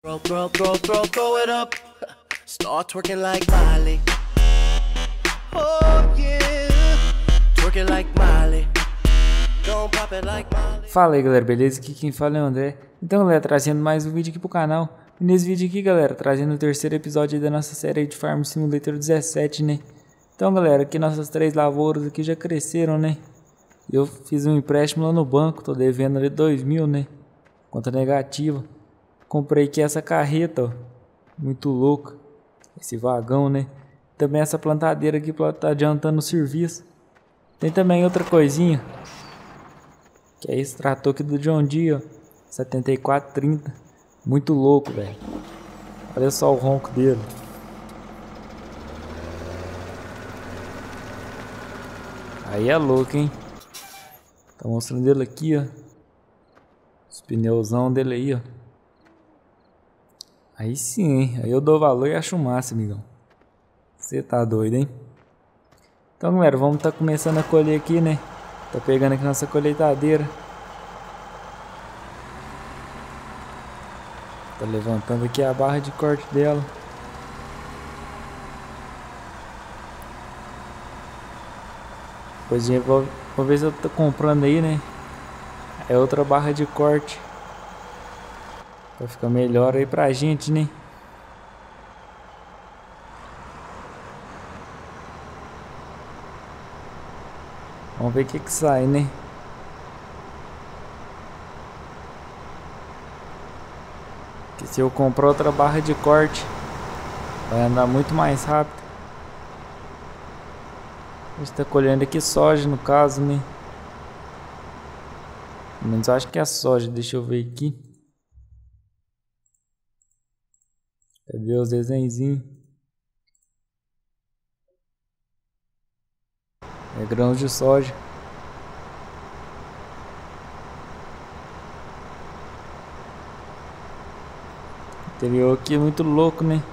Throw it up. Start twerking like Miley. Oh yeah. Twerking like Miley. Don't pop it like Miley. Fala aí galera, beleza? Aqui quem fala é o André. Então galera, trazendo mais um vídeo aqui pro canal. E nesse vídeo aqui galera, trazendo o terceiro episódio da nossa série de Farm Simulator 17, né? Então galera, aqui nossas 3 lavouras aqui já cresceram, né? Eu fiz um empréstimo lá no banco, tô devendo ali 2.000, né? Conta negativa. Comprei aqui essa carreta, ó. Muito louca. Esse vagão, né? Também essa plantadeira aqui pra tá adiantando o serviço. Tem também outra coisinha. Que é esse trator aqui do John Deere, ó. 7430. Muito louco, velho. Olha só o ronco dele. Aí é louco, hein? Tá mostrando ele aqui, ó. Os pneuzão dele aí, ó. Aí sim, hein? Aí eu dou valor e acho massa, amigão. Você tá doido, hein? Então, galera, vamos tá começando a colher aqui, né? Tá pegando aqui nossa colheitadeira. Tá levantando aqui a barra de corte dela. Depois eu vou ver se eu tô comprando aí, né? É outra barra de corte. Pra ficar melhor aí pra gente, né? Vamos ver o que sai, né? Que se eu comprar outra barra de corte, vai andar muito mais rápido. A gente tá colhendo aqui soja no caso, né? Pelo menos eu acho que é soja, deixa eu ver aqui. Cadê os desenhinhos? É grãos de soja. O interior aqui é muito louco, né?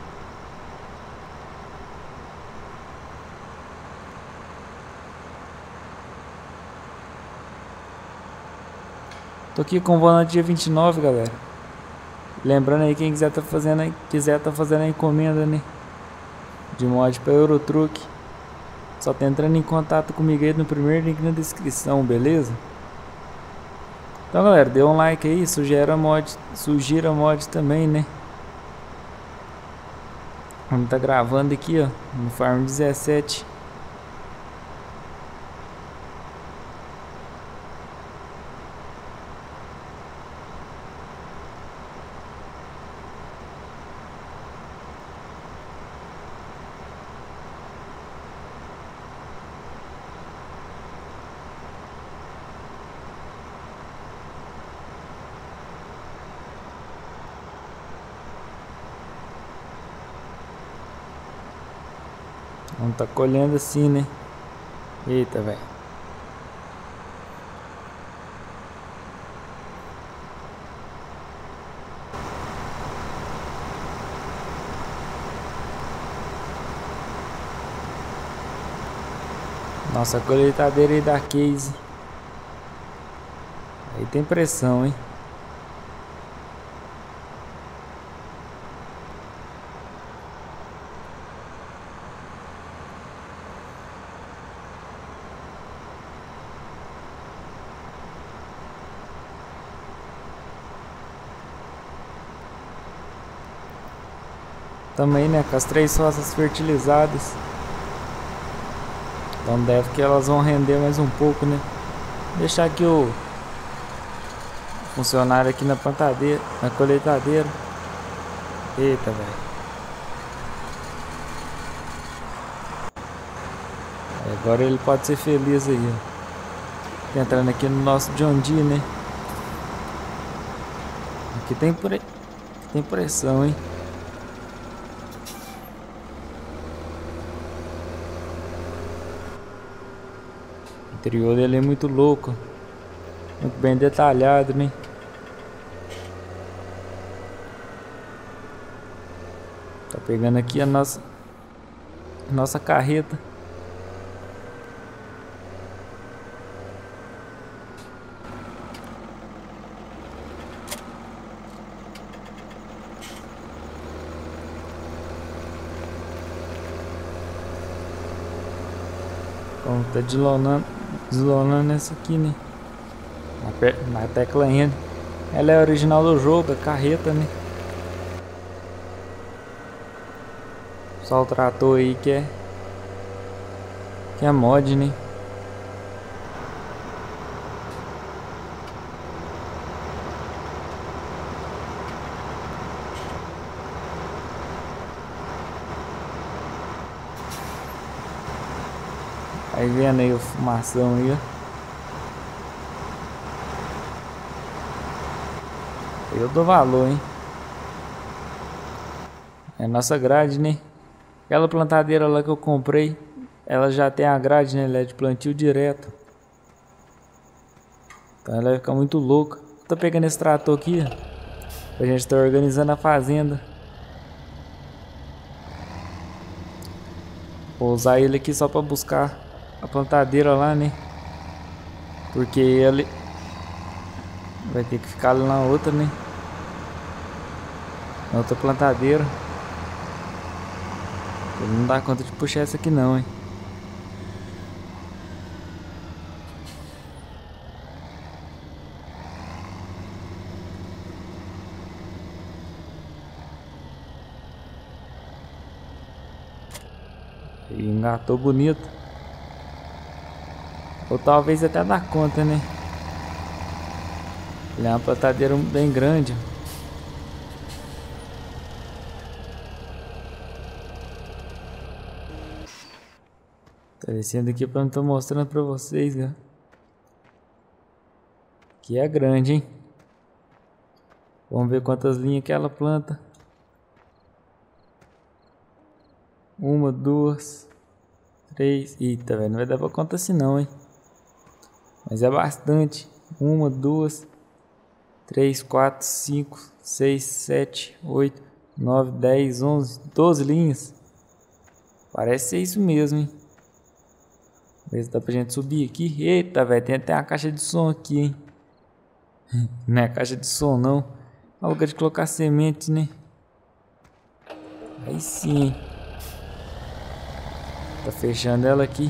Tô aqui com o volante dia 29, galera. Lembrando aí, quem quiser tá fazendo a encomenda, né? De mod para Eurotruck. Só tá entrando em contato comigo aí no primeiro link na descrição, beleza? Então galera, dê um like aí, sugira mod também, né? Vamos tá gravando aqui, ó, no Farm 17. Vamos tá colhendo assim, né? Eita, velho. Nossa colheitadeira aí da Case. Aí tem pressão, hein? Também, né, com as 3 roças fertilizadas. Então deve que elas vão render mais um pouco, né? Deixar aqui o funcionário aqui na plantadeira, na colheitadeira. Eita, velho. Agora ele pode ser feliz aí, ó. Tá entrando aqui no nosso John Deere, né? Aqui tem pressão, hein? O interior dele é muito louco. Muito bem detalhado, né? Tá pegando aqui a nossa carreta. Como tá deslonando essa aqui, né? Na tecla N. Ela é original do jogo, é carreta, né? Só o trator aí que é mod, né? Aí vendo aí o fumação aí, ó. Eu dou valor, hein? É a nossa grade, né? Aquela plantadeira lá que eu comprei, ela já tem a grade, né? Ela é de plantio direto. Então ela vai ficar muito louca. Tô pegando esse trator aqui, ó, pra gente estar organizando a fazenda. Vou usar ele aqui só pra buscar a plantadeira lá, né? Porque ele vai ter que ficar ali na outra, né? Na outra plantadeira. Ele não dá conta de puxar essa aqui não, hein? E engatou bonito. Ou talvez até dá conta, né? Ele é uma plantadeira bem grande. Tá descendo aqui pra não tô mostrando pra vocês, né? Que é grande, hein? Vamos ver quantas linhas que ela planta. 1, 2, 3. Eita, velho, não vai dar pra conta assim não, hein? Mas é bastante. 1, 2, 3, 4, 5, 6, 7, 8, 9, 10, 11, 12 linhas. Parece ser isso mesmo, hein? Ver se dá pra gente subir aqui. Eita, velho, tem até uma caixa de som aqui, hein? Não é caixa de som, não. É lugar de colocar semente, né? Aí sim, hein? Tá fechando ela aqui.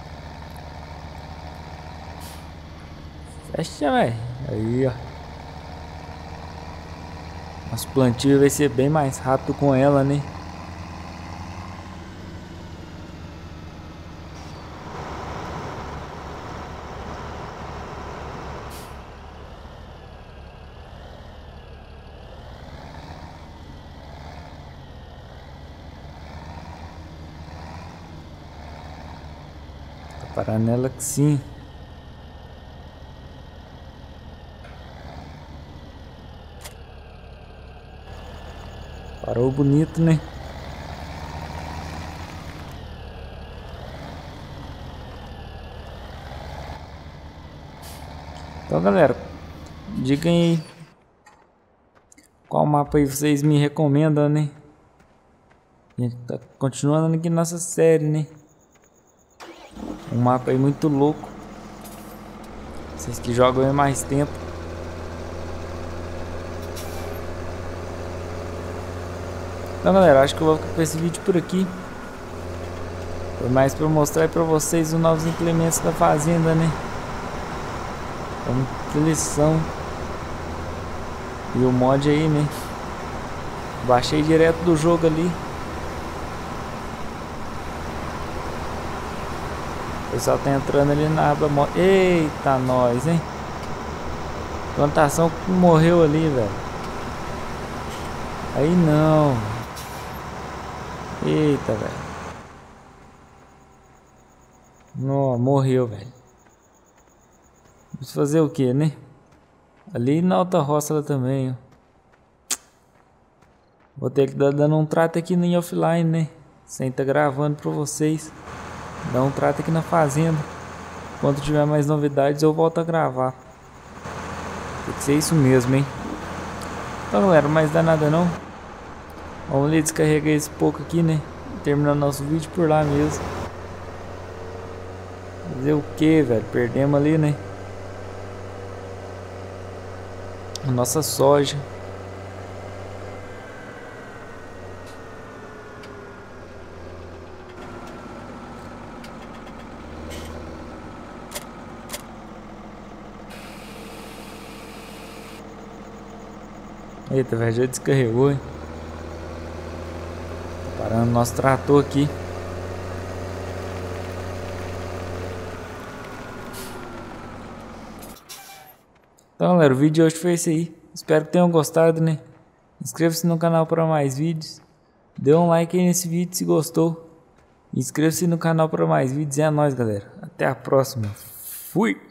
Fecha, velho. Aí, ó. Nosso plantio vai ser bem mais rápido com ela, né? Tá parando nela que sim. Parou bonito, né? Então, galera, digam aí qual mapa aí vocês me recomendam, né? A gente tá continuando aqui nossa série, né? Um mapa aí muito louco. Vocês que jogam aí mais tempo. Então, galera, acho que eu vou ficar com esse vídeo por aqui. Foi mais para mostrar para vocês os novos implementos da fazenda, né? Como que eles são. E o mod aí, né? Baixei direto do jogo ali. O pessoal tá entrando ali na aba mod. Eita, nós, hein? Plantação morreu ali, velho. Aí não. Eita, velho. Não, morreu, velho. Vamos fazer o que, né? Ali na Alta Roça também, ó. Vou ter que dar dando um trato aqui no offline, né? Sem tá gravando pra vocês. Dar um trato aqui na fazenda. Quando tiver mais novidades eu volto a gravar. Tem que ser isso mesmo, hein? Então, galera, mais dá nada não. Vamos ali descarregar esse pouco aqui, né? Terminar nosso vídeo por lá mesmo. Fazer o que, velho? Perdemos ali, né? A nossa soja. Eita, velho, já descarregou, hein? Tá parando nosso trator aqui. Então, galera, o vídeo de hoje foi esse aí. Espero que tenham gostado, né? Inscreva-se no canal para mais vídeos. Dê um like aí nesse vídeo se gostou. Inscreva-se no canal para mais vídeos. É nóis, galera. Até a próxima. Fui!